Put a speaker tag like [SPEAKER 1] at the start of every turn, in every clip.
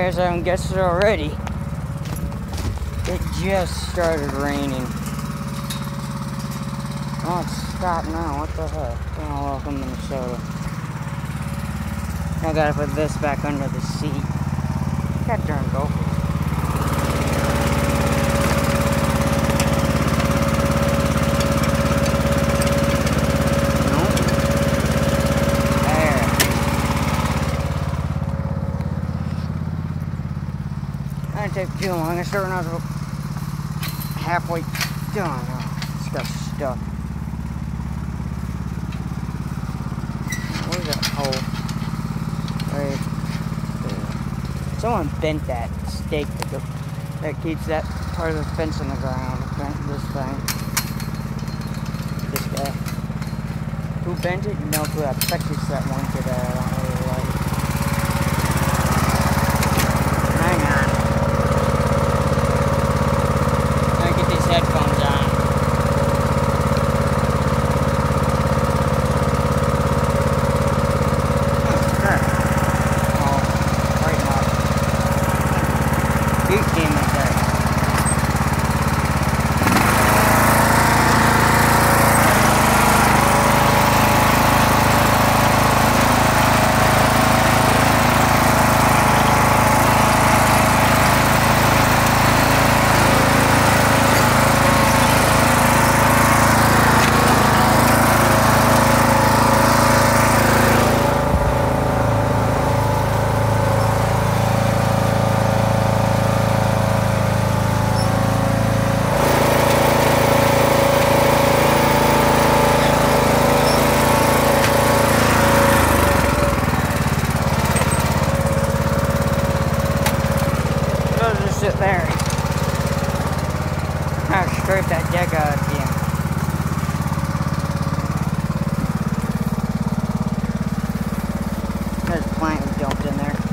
[SPEAKER 1] guys haven't guessed it already, it just started raining. Oh, it's stopped now. What the heck? Oh, welcome Minnesota. I gotta put this back under the seat. God darn gophers. Take too long. I started when I was about halfway done. Oh, it's got stuck. Where's that hole? Right there. Someone bent that stake that keeps that part of the fence in the ground. Bent this thing. This guy. Who bent it? No clue. I bet it's that one kid that I don't really like. Headphones on. Oh, right now. He came in there. Sit there. I'll scrape that deck out again. There's a plant we dumped in there.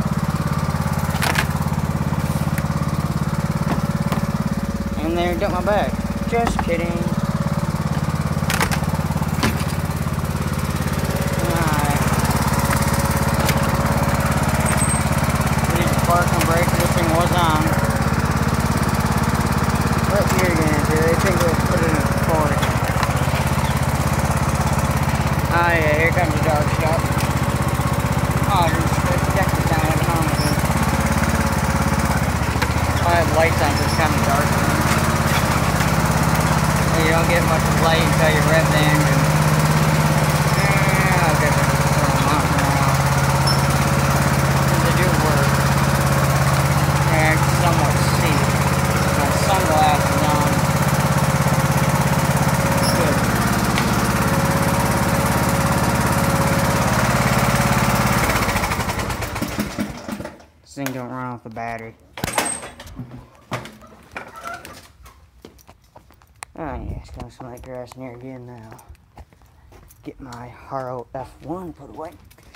[SPEAKER 1] And there, dumped my bag. Just kidding. Alright. Need to park and brake. This thing was on. What you're gonna do? I think we'll put it in the fork. Oh yeah, here comes the dark stuff. Oh, there's deck is down at home. I have lights on, just kind of dark. And you don't get much light until you rev the engine. Yeah, okay, but just throw them out now. They do work. And I can somewhat see. My sunglasses on. Good. This thing don't run off the battery. Oh yeah, it's gonna smell like grass near again now. Get my Haro F1 put away.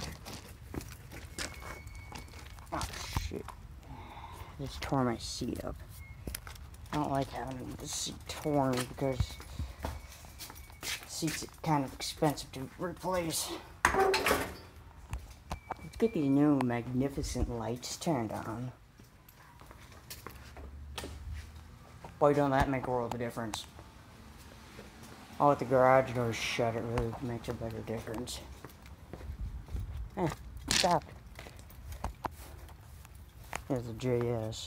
[SPEAKER 1] Oh shit. I just tore my seat up. I don't like having the seat torn because the seat's kind of expensive to replace. Let's get these new magnificent lights turned on. Boy, don't that make a world of difference. Oh, with the garage doors shut, it really makes a better difference. Stop. There's the JS.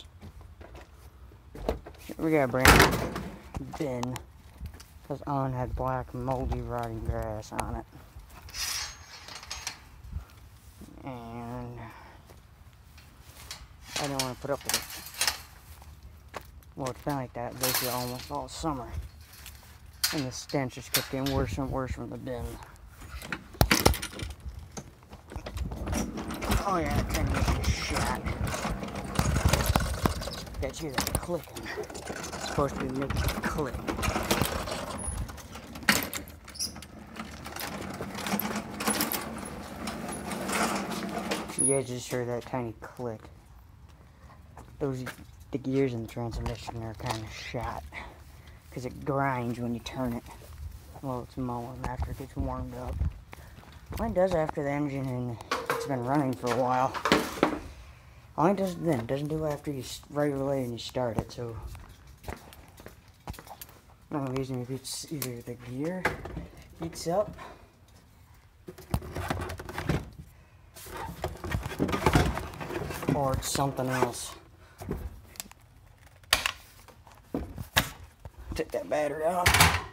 [SPEAKER 1] We got a brand new bin. Because Owen had black, moldy, rotting grass on it. And I don't want to put up with it. Well, it's been like that basically almost all summer. And the stench just kept getting worse and worse from the bin. Oh yeah, that transmission is shot. That hear that clicking. It's supposed to be making it click. You guys just heard that tiny click. The gears in the transmission are kind of shot. Because it grinds when you turn it. Well, it's mowing after it gets warmed up. Well, it does after the engine and it's been running for a while. All it does then, it doesn't do it after you regularly and you start it, so no reason if it's either the gear heats up or it's something else. Take that battery off.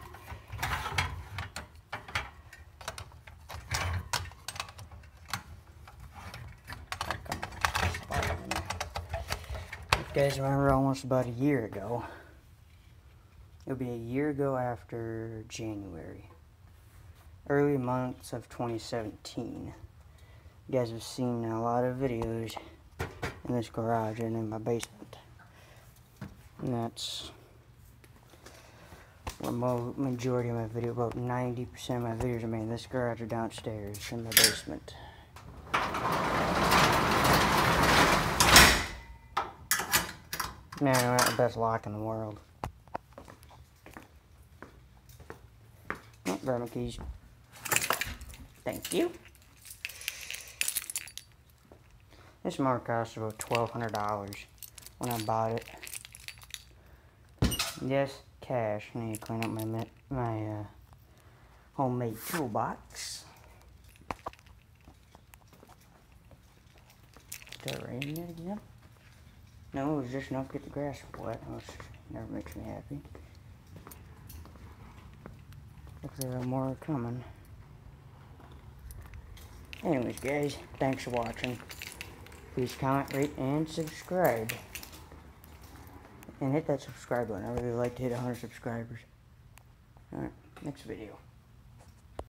[SPEAKER 1] If you guys remember, almost about a year ago, it'll be a year ago after January, early months of 2017. You guys have seen a lot of videos in this garage and in my basement, and that's where majority of my video, about 90% of my videos are made in this garage or downstairs in my basement. Man, I'm not the best lock in the world. Oh, grab my keys. Thank you. This mower cost about $1,200 when I bought it. Yes, cash. I need to clean up my homemade toolbox. Is that raining yet again? No, it was just enough to get the grass wet, which never makes me happy. Looks like there are more coming. Anyways, guys, thanks for watching. Please comment, rate, and subscribe. And hit that subscribe button. I really like to hit 100 subscribers. Alright, next video.